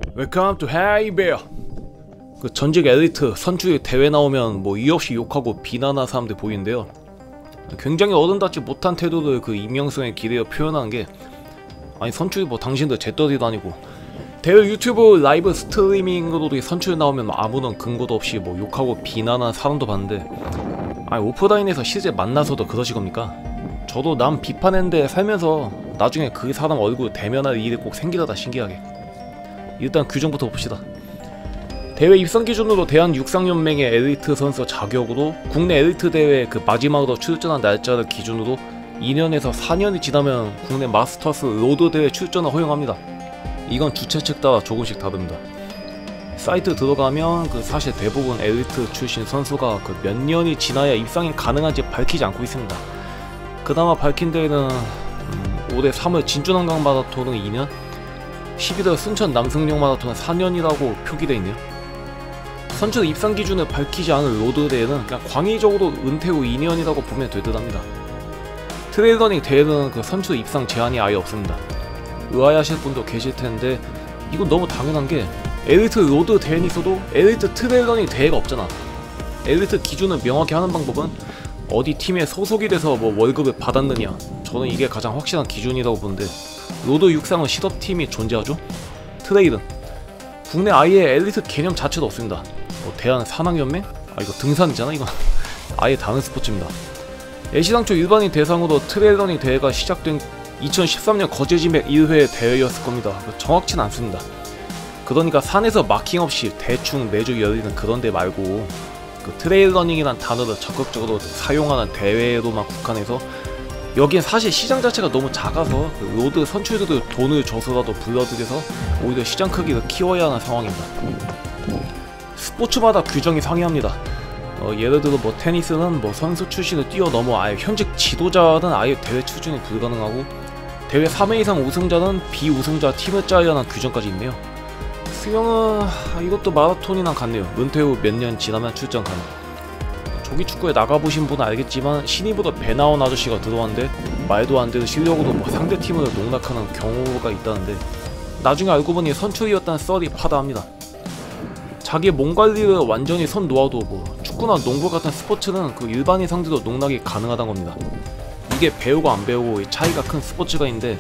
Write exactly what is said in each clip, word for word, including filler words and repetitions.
Welcome to Hey Bear. 그 전직 엘리트 선출 대회 나오면 뭐 이유 없이 욕하고 비난하는 사람들 보이는데요. 굉장히 어른답지 못한 태도를 그 임영승에 기대어 표현하는 게, 아니 선출이 뭐 당신들 잿더리도 아니고 대회 유튜브 라이브 스트리밍으로도 선출 나오면 아무런 근거도 없이 뭐 욕하고 비난하는 사람도 봤는데, 아니 오프라인에서 실제 만나서도 그러실 겁니까? 저도 남 비판했는데 살면서 나중에 그 사람 얼굴 대면할 일이 꼭 생기려다 신기하게. 일단 규정부터 봅시다. 대회 입상 기준으로 대한육상연맹의 엘리트 선수 자격으로 국내 엘리트 대회 그 마지막으로 출전한 날짜를 기준으로 이 년에서 사 년이 지나면 국내 마스터스 로드 대회 출전을 허용합니다. 이건 주최 측 따라 조금씩 다릅니다. 사이트 들어가면 그 사실 대부분 엘리트 출신 선수가 그 몇 년이 지나야 입상이 가능한지 밝히지 않고 있습니다. 그나마 밝힌 대회는 음, 올해 삼월 진주난강 마라톤은 이 년, 십일월 순천 남승용 마라톤은 사 년이라고 표기되어 있네요. 선출 입상 기준을 밝히지 않은 로드 대회는 그냥 광의적으로 은퇴 후 이 년이라고 보면 될 듯합니다. 트레일러닝 대회는 그 선출 입상 제한이 아예 없습니다. 의아해하실 분도 계실 텐데 이건 너무 당연한 게, 엘리트 로드 대회는 있어도 엘리트 트레일러닝 대회가 없잖아. 엘리트 기준을 명확히 하는 방법은 어디 팀에 소속이 돼서 뭐 월급을 받았느냐, 저는 이게 가장 확실한 기준이라고 보는데, 로드 육상은 실업팀이 존재하죠? 트레일은 국내 아예 엘리트 개념 자체도 없습니다. 뭐 대한 산악연맹? 아 이거 등산이잖아 이건. 아예 다른 스포츠입니다. 애시당초 일반인 대상으로 트레일러닝 대회가 시작된 이천십삼 년 거제지맥 일 회 대회였을 겁니다. 정확치는 않습니다. 그러니까 산에서 마킹 없이 대충 매주 열리는 그런 데 말고, 그 트레일러닝이란 단어를 적극적으로 사용하는 대회로만 국한해서, 여기엔 사실 시장 자체가 너무 작아서 그 로드 선출들을 돈을 줘서라도 불러들여서 오히려 시장 크기를 키워야 하는 상황입니다. 스포츠마다 규정이 상이합니다. 어, 예를 들어 뭐 테니스는 뭐 선수 출신을 뛰어넘어 아예 현직 지도자는 아예 대회 출전이 불가능하고, 대회 삼 회 이상 우승자는 비우승자 팀을 짜야 하는 규정까지 있네요. 수영은 아, 이것도 마라톤이랑 같네요. 은퇴 후 몇 년 지나면 출전 가능. 조기 축구에 나가보신 분은 알겠지만 신입으로 배 나온 아저씨가 들어왔는데 말도 안 되는 실력으로 뭐 상대 팀을 농락하는 경우가 있다는데, 나중에 알고 보니 선출이었다는 썰이 파다합니다. 자기 몸 관리를 완전히 선 놓아도 뭐 축구나 농구 같은 스포츠는 그 일반인 상대도 농락이 가능하다는 겁니다. 이게 배우고 안 배우고 차이가 큰 스포츠가 있는데,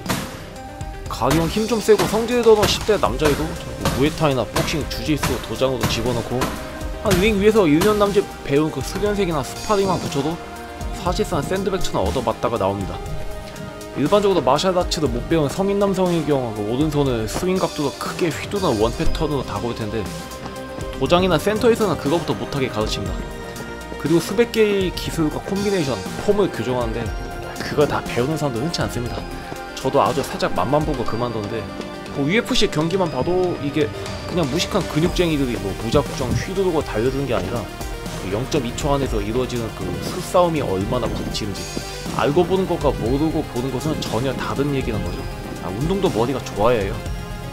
가령 힘 좀 세고 성질더러 십 대 남자애도 무에타이나 복싱, 주짓수 도장으로 집어넣고 한 링 위에서 일 년 남짓 배운 그 수련색이나 스파링만 붙여도 사실상 샌드백처럼 얻어맞다가 나옵니다. 일반적으로 마샬아츠를 못 배운 성인 남성의 경우 그 오른손을 스윙 각도가 크게 휘두르는 원 패턴으로 다가올 텐데, 도장이나 센터에서는 그거부터 못하게 가르칩니다. 그리고 수백 개의 기술과 콤비네이션, 폼을 교정하는데 그걸 다 배우는 사람도 흔치 않습니다. 저도 아주 살짝 맛만 보고 그만뒀는데, 뭐 유에프씨 경기만 봐도 이게 그냥 무식한 근육쟁이들이 뭐 무작정 휘두르고 달려드는 게 아니라 영 점 이 초 안에서 이루어지는 그 수싸움이 얼마나 부딪히는지 알고 보는 것과 모르고 보는 것은 전혀 다른 얘기란 거죠. 아, 운동도 머리가 좋아야 해요.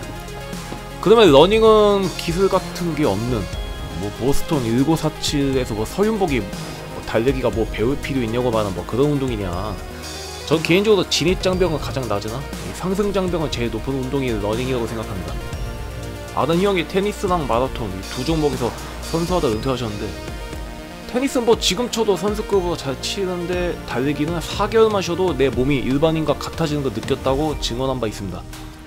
그러면 러닝은 기술 같은 게 없는 뭐 보스턴 천구백사십칠에서 뭐 서윤복이 뭐 달리기가 뭐 배울 필요 있냐고 말하는 뭐 그런 운동이냐. 전 개인적으로 진입장벽은 가장 낮으나 상승장벽은 제일 높은 운동이 러닝이라고 생각합니다. 아는 형이 테니스랑 마라톤 이 두 종목에서 선수하다 은퇴하셨는데, 테니스는 뭐 지금 쳐도 선수급으로 잘 치는데 달리기는 사 개월만 쉬어도 내 몸이 일반인과 같아지는 걸 느꼈다고 증언한 바 있습니다.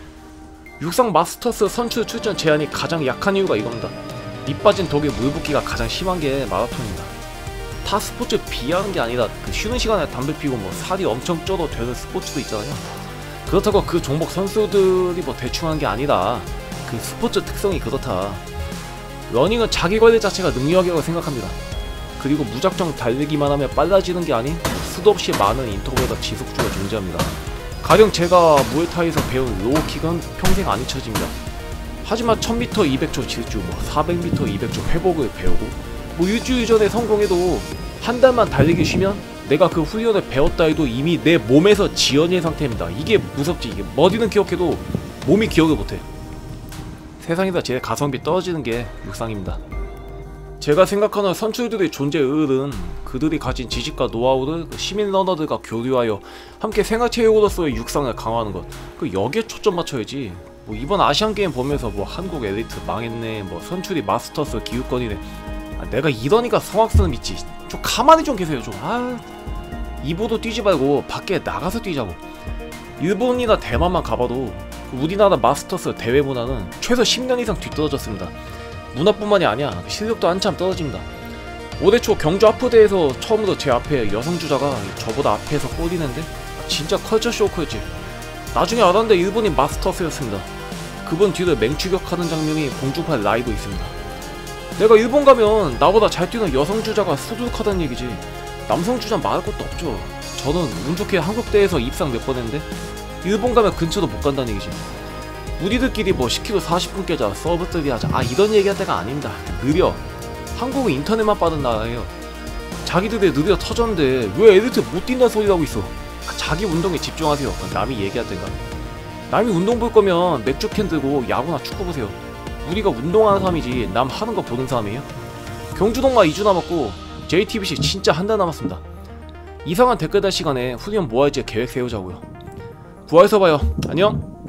육상 마스터스 선출 출전 제한이 가장 약한 이유가 이겁니다. 밑 빠진 독에 물 붓기가 가장 심한 게 마라톤입니다. 타 스포츠 비하는 게 아니라 그 쉬는 시간에 담배 피고 뭐 살이 엄청 쪄도 되는 스포츠도 있잖아요. 그렇다고 그 종목 선수들이 뭐 대충 한 게 아니라 그 스포츠 특성이 그렇다. 러닝은 자기 관리 자체가 능력이라고 생각합니다. 그리고 무작정 달리기만 하면 빨라지는 게 아닌 수도 없이 많은 인터벌과 지속주가 존재합니다. 가령 제가 무에타이에서 배운 로우킥은 평생 안 잊혀집니다. 하지만 천 미터 이백 초 질주, 뭐 사백 미터 이백 초 회복을 배우고 뭐 일주일 전에 성공해도 한 달만 달리기 쉬면 내가 그 훈련을 배웠다 해도 이미 내 몸에서 지연인 상태입니다. 이게 무섭지. 이게 머리는 기억해도 몸이 기억을 못해. 세상에서 제일 가성비 떨어지는 게 육상입니다. 제가 생각하는 선출들의 존재의 의의는 그들이 가진 지식과 노하우를 시민 러너들과 교류하여 함께 생활체육으로서의 육상을 강화하는 것, 그 여기에 초점 맞춰야지 뭐 이번 아시안게임 보면서 뭐 한국 엘리트 망했네, 뭐 선출이 마스터스 기웃거리네. 아, 내가 이러니까 성악수는 믿지. 좀 가만히 좀 계세요 좀. 아, 이보도 뛰지 말고 밖에 나가서 뛰자고. 일본이나 대만만 가봐도 우리나라 마스터스 대회 문화는 최소 십 년 이상 뒤떨어졌습니다. 문화뿐만이 아니야, 실력도 한참 떨어집니다. 올해 초 경주 하프대에서 처음으로 제 앞에 여성 주자가 저보다 앞에서 꼴리는데 진짜 컬처 쇼크였지. 나중에 알았는데 일본이 마스터스였습니다. 그분 뒤를 맹추격하는 장면이 공중파 라이브 있습니다. 내가 일본 가면 나보다 잘 뛰는 여성 주자가 수두룩하다는 얘기지, 남성 주자 말할 것도 없죠. 저는 운 좋게 한국대에서 입상 몇 번 했는데 일본 가면 근처도 못 간다는 얘기지. 우리들끼리 뭐 십 킬로미터 사십 분 깨자, 서브 쓰리 하자, 아 이런 얘기할 때가 아닙니다. 느려. 한국은 인터넷만 빠른 나라예요. 자기들의 느려 터졌는데 왜 엘리트 못 뛴다는 소리를 하고 있어. 자기 운동에 집중하세요. 남이 얘기할 때가. 남이 운동 볼 거면 맥주캔 들고 야구나 축구 보세요. 우리가 운동하는 사람이지 남 하는 거 보는 사람이에요? 경주동마 이 주 남았고 제이티비씨 진짜 한 달 남았습니다. 이상한 댓글 달 시간에 후년 뭐 할지 계획 세우자고요. 부활해서 봐요. 안녕.